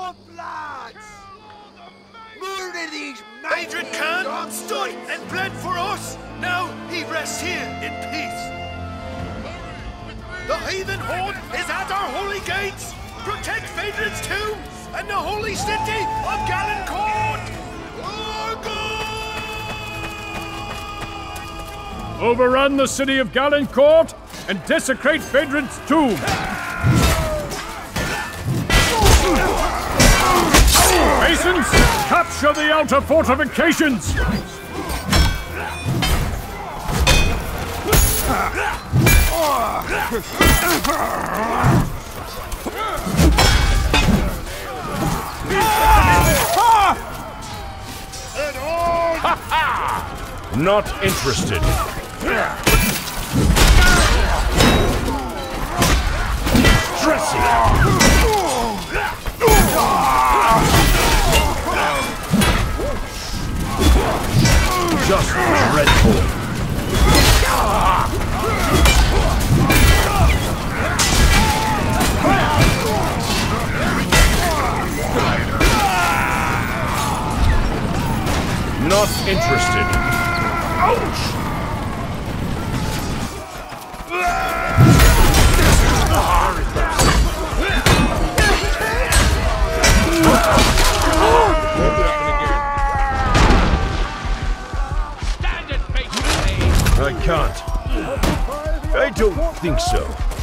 off, lads! Murder these Adrian Khan stood and bled for us. Now he rests here in peace. The heathen horde is at our holy gates. Protect Phaedron's tomb and the holy city of Galencourt. Overrun the city of Galencourt and desecrate Phaedron's tomb. Masons, capture the outer fortifications! Not interested. Dressing. Just dreadful. Not interested. Ouch! I can't. I don't think so.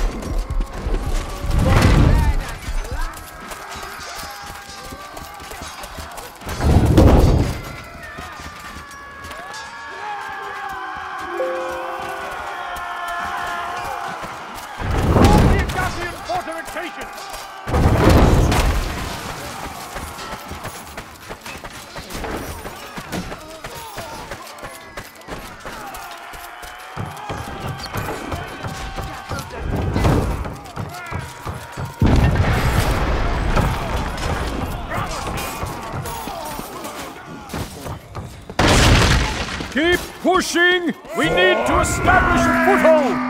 Keep pushing! We need to establish a foothold!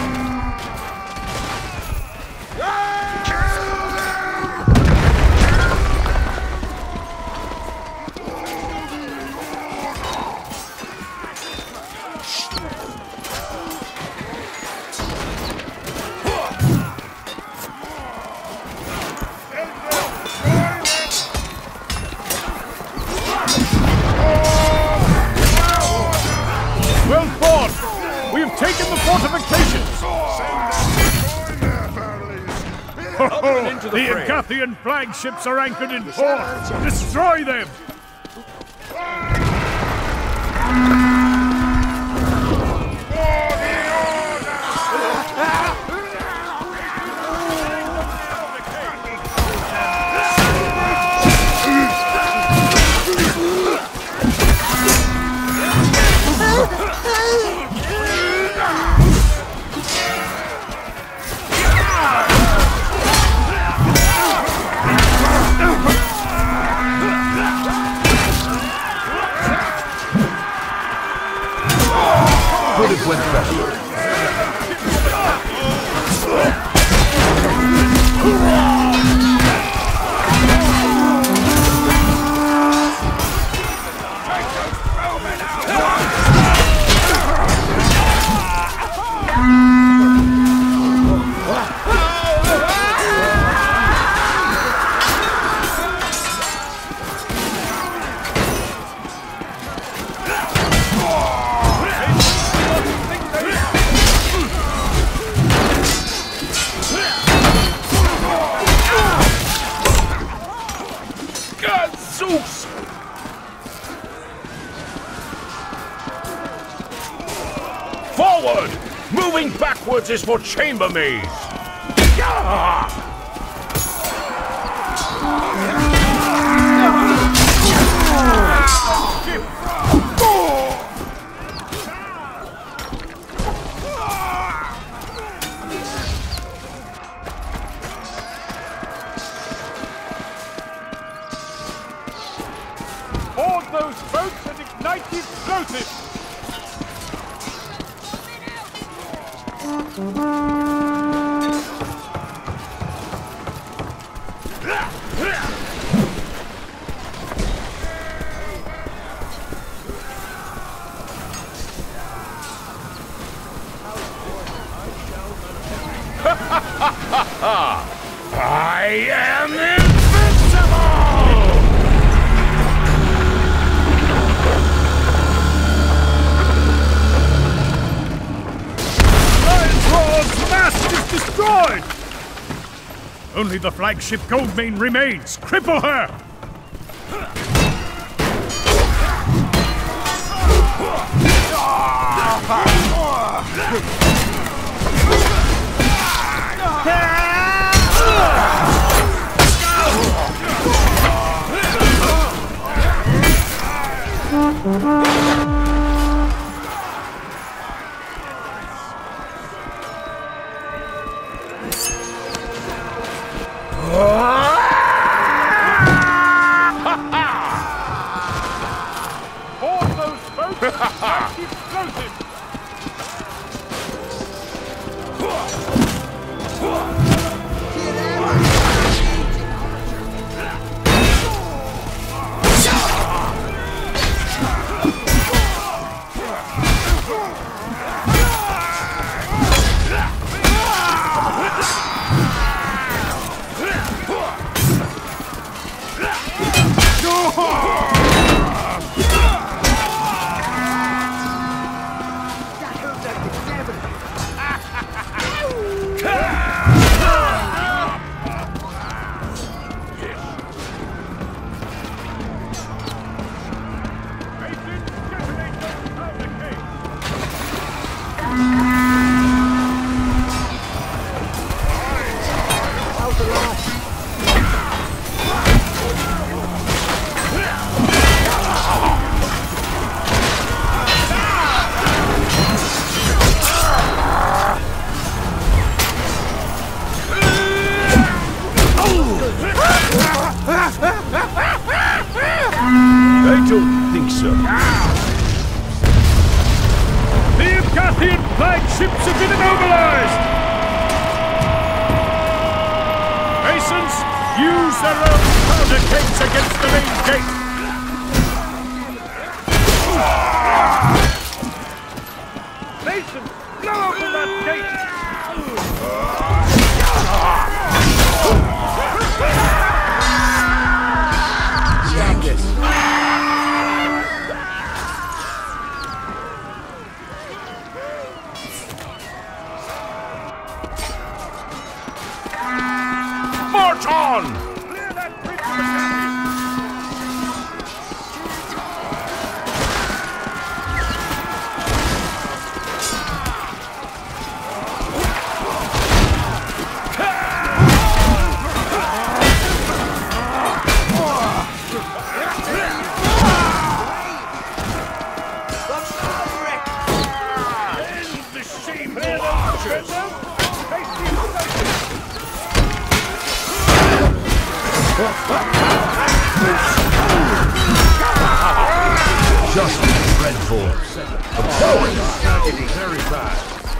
Well fought! We have taken the fortifications! The Agathian flagships are anchored in port! Destroy them! Could have went better. Zeus! Forward! Moving backwards is for chambermaids! Board those boats and ignite the explosives! I am invincible! Lion's Roar's mast is destroyed! Only the flagship Goldmane remains. Cripple her! Board those boats and smash the explosive! I don't think so. The Agathian flagships have been immobilized! Masons, use their own powder cakes against the main gate! Masons, blow open that gate! March on! Clear that bridge for the Agathians! End the shame of archers! Just dreadful. Appalling. Very bad.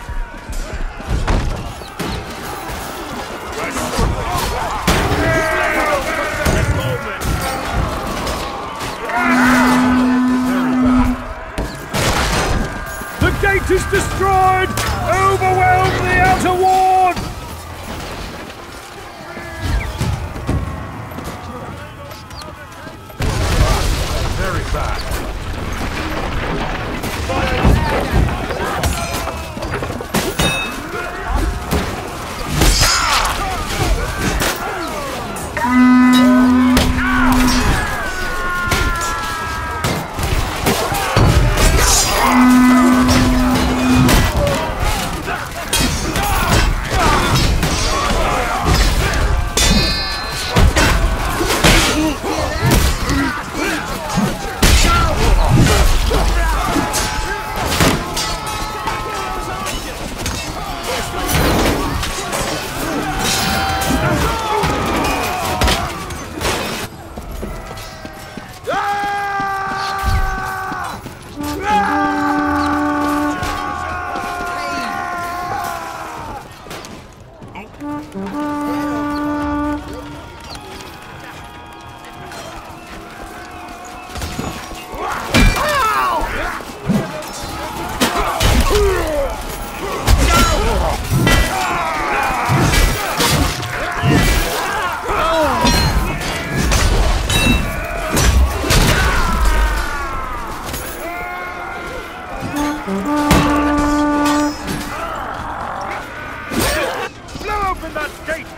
The gate is destroyed! Overwhelm the outer ward! Very bad. Open that gate!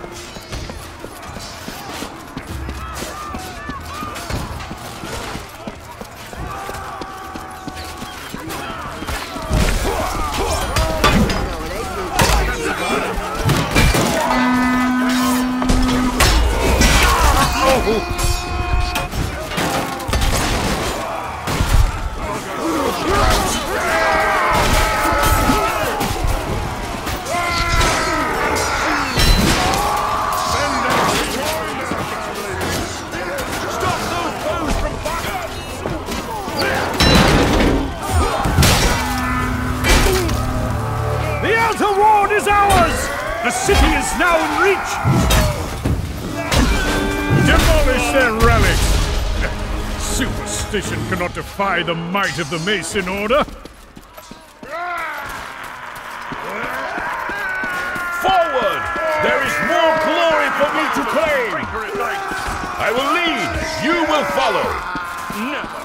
The city is now in reach! Demolish their relics! Superstition cannot defy the might of the Mason Order! Forward! There is more glory for me to claim! I will lead, you will follow! Never!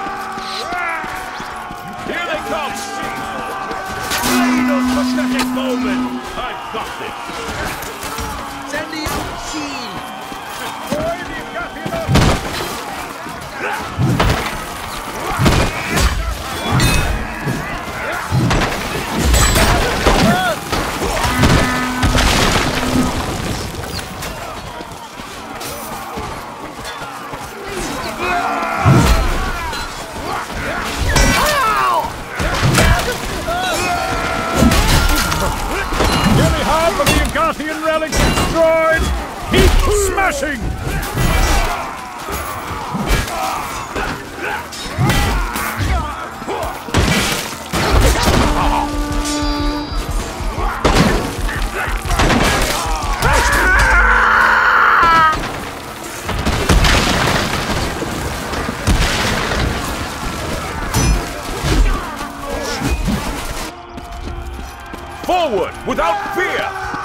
Here they come! Little pathetic moment! I've got this! Send the machine! Gothian relics destroyed! Keep smashing! Forward, without fear!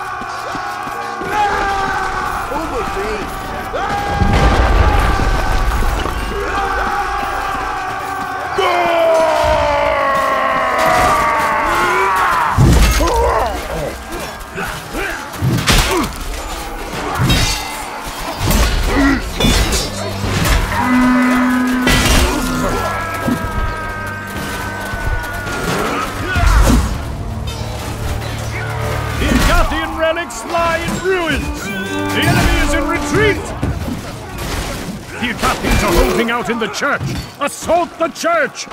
Relics lie in ruins! The enemy is in retreat! The Acathians are holding out in the church! Assault the church!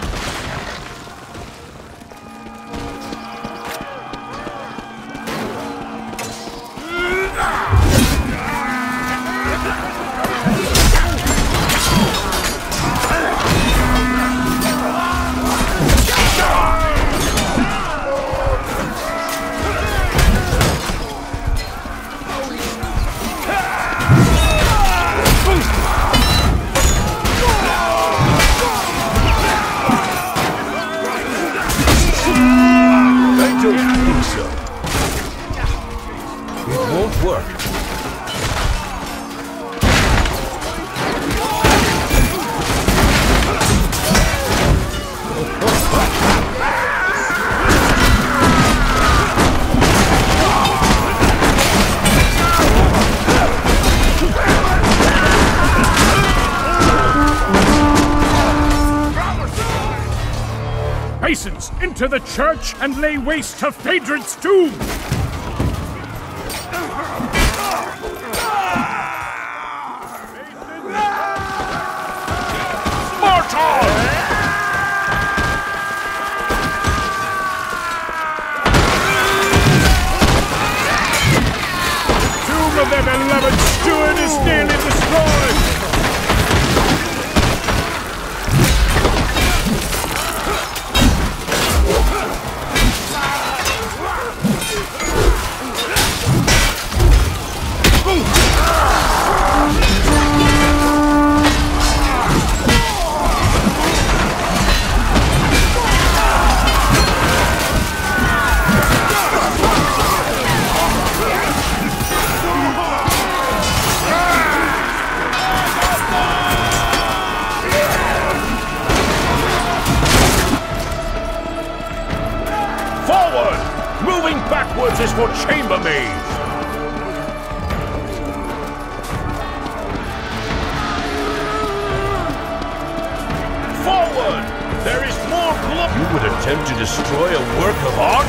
Masons, into the church and lay waste to Phaedron's tomb! Tomb of their beloved steward is nearly destroyed! attempt to destroy a work of art?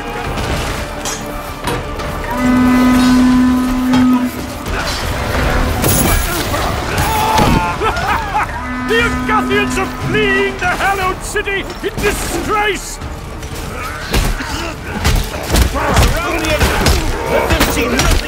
The Agathians are fleeing the hallowed city in disgrace! Surround the enemy! Let them see nothing!